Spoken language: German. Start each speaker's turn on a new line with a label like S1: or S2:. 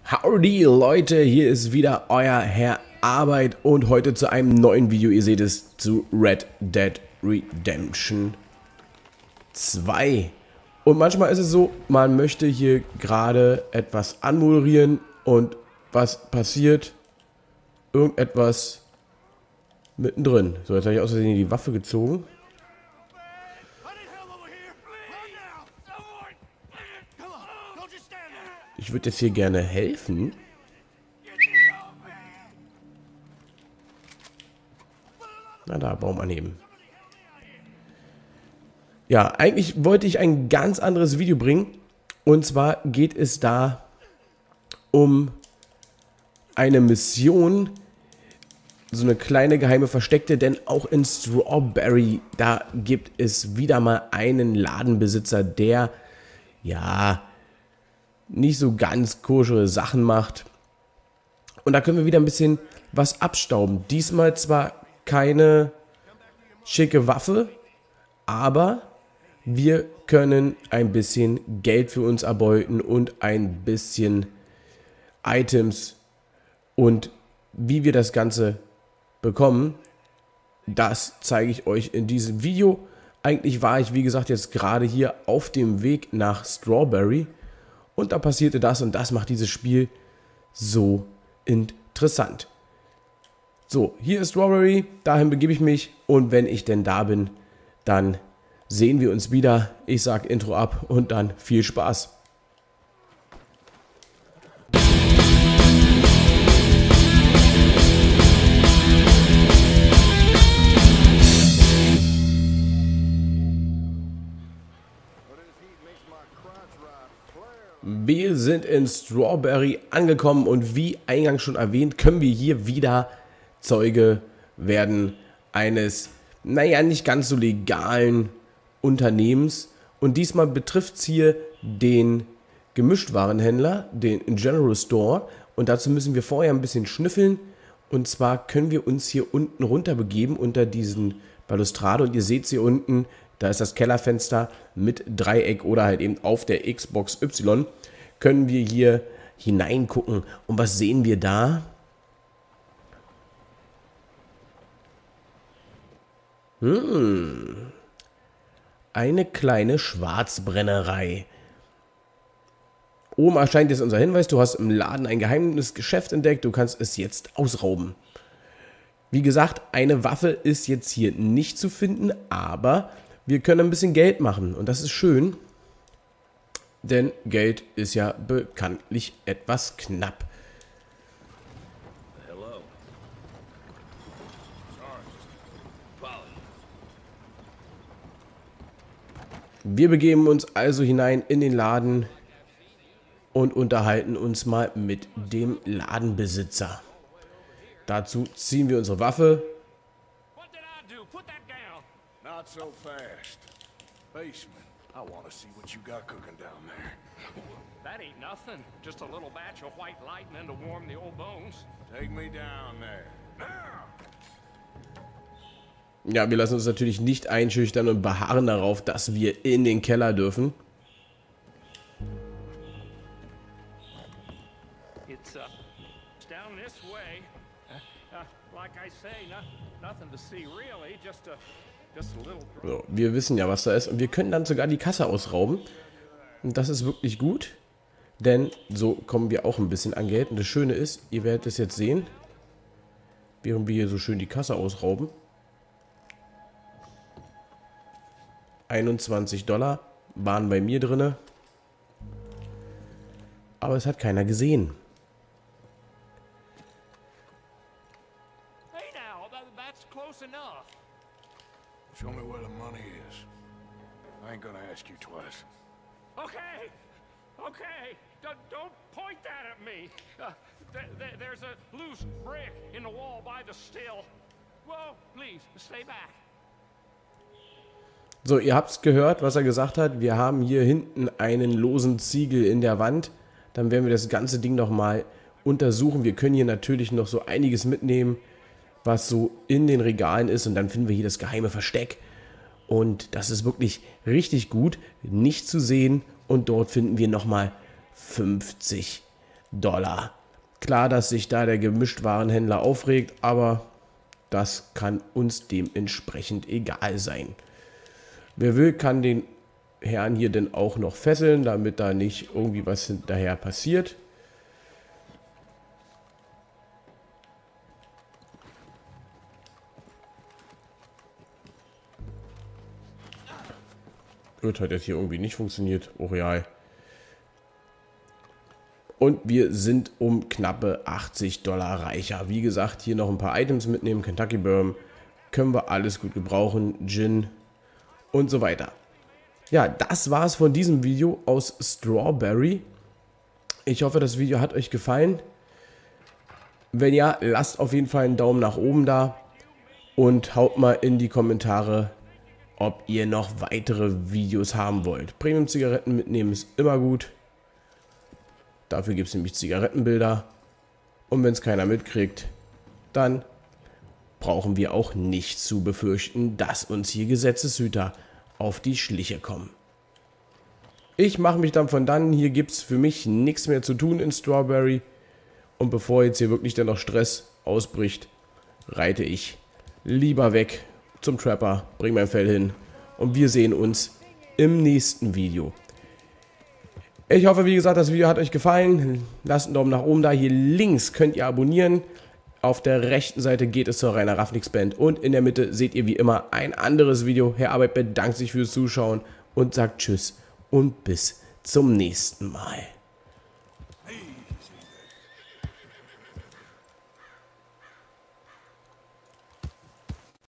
S1: Howdy Leute, hier ist wieder euer Herr Arbeit und heute zu einem neuen Video. Ihr seht es zu Red Dead Redemption 2. Und manchmal ist es so, man möchte hier gerade etwas anmoderieren und was passiert? Irgendetwas mittendrin. So, jetzt habe ich aus Versehen die Waffe gezogen. Ich würde jetzt hier gerne helfen. Na da, Baum anheben. Ja, eigentlich wollte ich ein ganz anderes Video bringen. Und zwar geht es da um eine Mission, so eine kleine geheime versteckte, denn auch in Strawberry, da gibt es wieder mal einen Ladenbesitzer, der, ja, nicht so ganz koschere Sachen macht. Und da können wir wieder ein bisschen was abstauben. Diesmal zwar keine schicke Waffe, aber wir können ein bisschen Geld für uns erbeuten und ein bisschen Items. Und wie wir das Ganze bekommen, das zeige ich euch in diesem Video. Eigentlich war ich, wie gesagt, jetzt gerade hier auf dem Weg nach Strawberry. Und da passierte das und das macht dieses Spiel so interessant. So, hier ist Strawberry, dahin begebe ich mich und wenn ich denn da bin, dann sehen wir uns wieder. Ich sage Intro ab und dann viel Spaß. Wir sind in Strawberry angekommen und wie eingangs schon erwähnt, können wir hier wieder Zeuge werden eines, naja, nicht ganz so legalen Unternehmens. Und diesmal betrifft es hier den Gemischtwarenhändler, den General Store. Und dazu müssen wir vorher ein bisschen schnüffeln. Und zwar können wir uns hier unten runter begeben unter diesen Balustrade. Und ihr seht hier unten, da ist das Kellerfenster mit Dreieck oder halt eben auf der Xbox Y. Können wir hier hineingucken. Und was sehen wir da? Eine kleine Schwarzbrennerei. Oben erscheint jetzt unser Hinweis, du hast im Laden ein geheimes Geschäft entdeckt, du kannst es jetzt ausrauben. Wie gesagt, eine Waffe ist jetzt hier nicht zu finden, aber wir können ein bisschen Geld machen und das ist schön, denn Geld ist ja bekanntlich etwas knapp. Wir begeben uns also hinein in den Laden und unterhalten uns mal mit dem Ladenbesitzer. Dazu ziehen wir unsere Waffe.
S2: Not so fast. Basement. I want to see what you got cooking down there.
S3: That ain't nothing. Just a little batch of white lightning to warm the old bones.
S2: Take me down there. Now!
S1: Ja, wir lassen uns natürlich nicht einschüchtern und beharren darauf, dass wir in den Keller dürfen.
S3: It's down this way. Like I say, nothing to see really. Just a little.
S1: So, wir wissen ja, was da ist und wir können dann sogar die Kasse ausrauben. Und das ist wirklich gut, denn so kommen wir auch ein bisschen an Geld. Und das Schöne ist, ihr werdet es jetzt sehen, während wir hier so schön die Kasse ausrauben. $21 waren bei mir drinne. Aber es hat keiner gesehen.
S3: Hey now, that's close enough.
S2: Show me where the money is. I ain't gonna ask you twice.
S3: Okay. Don't point that at me. There's a loose brick in the wall by the still. Well, please stay back.
S1: So, ihr habt es gehört, was er gesagt hat. Wir haben hier hinten einen losen Ziegel in der Wand. Dann werden wir das ganze Ding nochmal untersuchen. Wir können hier natürlich noch so einiges mitnehmen, was so in den Regalen ist. Und dann finden wir hier das geheime Versteck. Und das ist wirklich richtig gut, nicht zu sehen. Und dort finden wir nochmal 50 Klar, dass sich da der Gemischtwarenhändler aufregt, aber das kann uns dementsprechend egal sein. Wer will, kann den Herrn hier denn auch noch fesseln, damit da nicht irgendwie was hinterher passiert. Gut, hat jetzt hier irgendwie nicht funktioniert. Oh, real. Und wir sind um knappe $80 reicher. Wie gesagt, hier noch ein paar Items mitnehmen. Kentucky Bourbon. Können wir alles gut gebrauchen. Gin und so weiter. Ja, das war's von diesem Video aus Strawberry. Ich hoffe, das Video hat euch gefallen. Wenn ja, lasst auf jeden Fall einen Daumen nach oben da. Und haut mal in die Kommentare, ob ihr noch weitere Videos haben wollt. Premium-Zigaretten mitnehmen ist immer gut. Dafür gibt es nämlich Zigarettenbilder. Und wenn es keiner mitkriegt, dann brauchen wir auch nicht zu befürchten, dass uns hier Gesetzeshüter auf die Schliche kommen. Ich mache mich dann von dann. Hier gibt es für mich nichts mehr zu tun in Strawberry. Und bevor jetzt hier wirklich dann noch Stress ausbricht, reite ich lieber weg zum Trapper, bring mein Fell hin und wir sehen uns im nächsten Video. Ich hoffe, wie gesagt, das Video hat euch gefallen. Lasst einen Daumen nach oben da. Hier links könnt ihr abonnieren. Auf der rechten Seite geht es zur Rainer Raffnix Band und in der Mitte seht ihr wie immer ein anderes Video. Herr Arbeit bedankt sich fürs Zuschauen und sagt Tschüss und bis zum nächsten Mal.